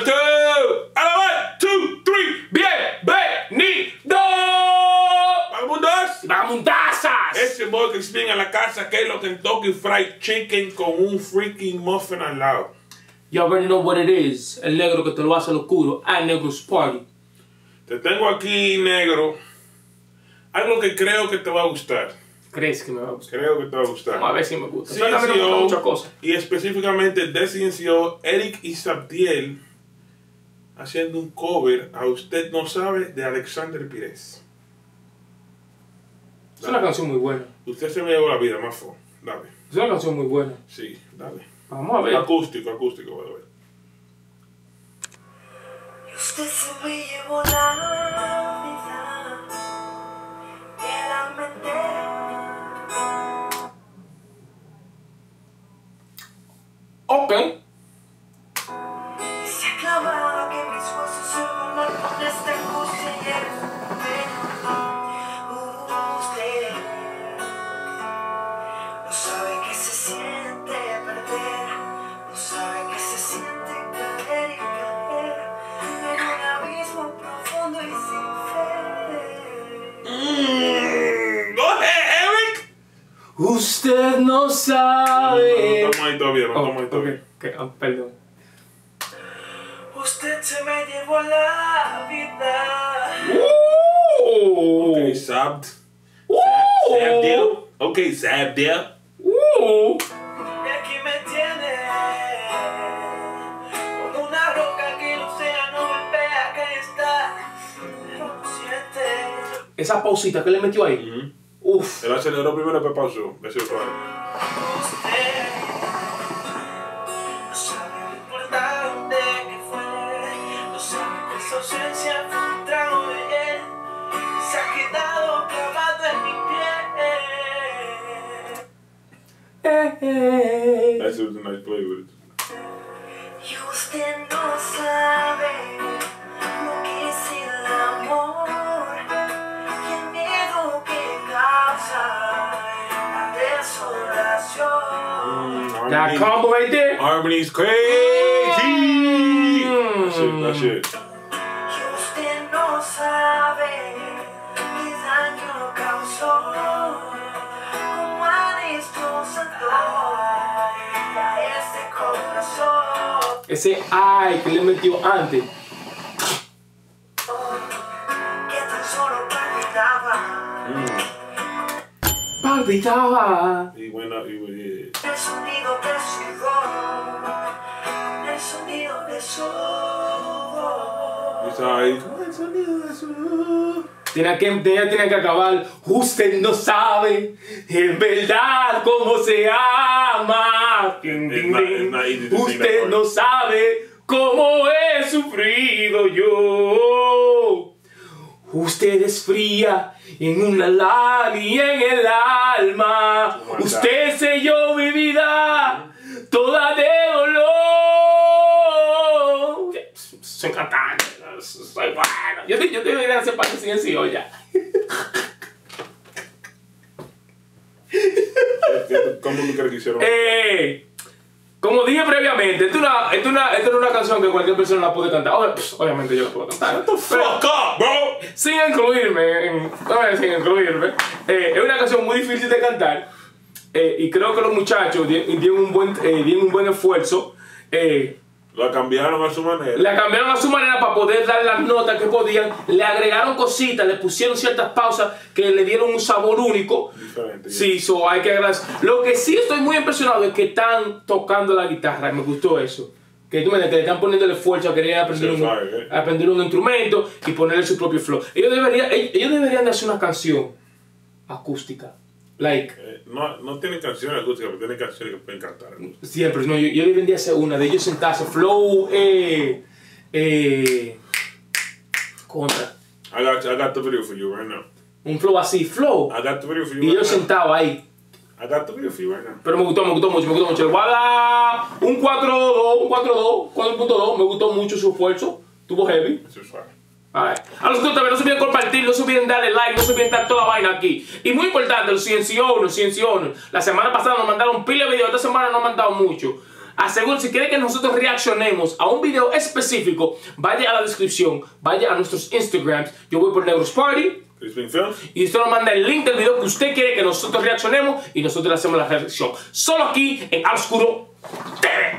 2. A la 1, 2, 3. Bienvenido. ¡Vagabundas! ¡Vagabundazas! Ese boy que viene a la casa que es lo Kentucky Fried Chicken con un freaking muffin al lado. You already know what it is. El negro que te lo hace locuro. A Negro's Party. Te tengo aquí, negro, algo que creo que te va a gustar. ¿Crees que me va a gustar? Creo que te va a gustar. Vamos a ver si me gusta. CNCO, me gusta muchas cosas. y específicamente de CNCO, Eric Isabdiel haciendo un cover a Usted No Sabe de Alexander Pires. Es una canción muy buena. Usted se me llevó la vida, mafo. Dale. Es una canción muy buena. Sí, dale. Vamos a ver. Acústico, voy a ver. Usted se me llevó la vida en la mente. Ok. Y se ha clavado que mis huesos se vuelan con esta angustia y el usted no sabe que se siente perder, no sabe que se siente caer y caer en un abismo profundo y sin fe. Go ahead, Eric. Usted no sabe. No estamos ahí todavía, Perdón. Usted se me llevó la vida. Ok, Sabd. Sabdiel. Ok, Sabdiel. Y aquí me tiene como una roca que el océano golpea, que está, pero no siente. Esa pausita que le metió ahí. Uf. Él aceleró primero, después pausó. Eso fue. Usted no sabe lo importante que fue, no sabe que esa ausencia fue un trago de él, se ha quedado clavado en mi piel. That was a nice play with it. Y usted no sabe lo que es el amor y el miedo que causa la desolación. That combo right there. Harmony's crazy. That shit. Y usted no sabe qué daño causó, cómo ha destrozado a este corazón. Ese ay que le metió antes. Que tan solo palpitaba. Palpitaba. Y bueno, El sonido de su voz, el sonido de su voz. It's like, con el sonido de su... Tiene que acabar. Usted no sabe en verdad cómo se ama. Ding, ding, ding. not easy to sing that Usted part. no sabe cómo he sufrido yo. Usted es fría en una lágrima y en el alma. Oh my Usted God. selló mi vida toda de dolor. Soy cantante, soy bueno. Yo debería hacer parte de CNCO ya. ¿Cómo tú crees que hicieron? Como dije previamente, esta es una canción que cualquier persona la puede cantar. Obviamente yo la puedo cantar. Shut the fuck up, bro! Sin incluirme, es una canción muy difícil de cantar. Y creo que los muchachos dieron un buen esfuerzo. La cambiaron a su manera. La cambiaron a su manera para poder dar las notas que podían. Le agregaron cositas, le pusieron ciertas pausas que le dieron un sabor único. Diferente. Sí, hay que agradecer. Lo que sí estoy muy impresionado es que están tocando la guitarra. Me gustó eso. Que tú me que le están poniendo el esfuerzo a querer aprender un instrumento y ponerle su propio flow. Ellos deberían de hacer una canción acústica. No tienen canciones acústicas, pero tienen canciones que pueden cantar. Siempre, no, yo debería de hacer una de ellos sentarse, flow, contra. I got the video for you right now. Un flow así, flow. I got the video for you Y right yo now. sentado ahí. I got the video for you right now. Pero me gustó mucho. Le voy a dar un 4.2, me gustó mucho su esfuerzo. Tuvo heavy. Eso es suave. A los que también no se olviden compartir, no se olviden darle like, no se olviden dar toda la vaina aquí. Y muy importante, los CNCO. La semana pasada nos mandaron pila de videos, esta semana no han mandado mucho. Asegúrense, si quiere que nosotros reaccionemos a un video específico, vaya a la descripción, vaya a nuestros Instagrams. Yo voy por Negros Party. Y usted nos manda el link del video que usted quiere que nosotros reaccionemos y nosotros le hacemos la reacción. Solo aquí en Oscuro TV.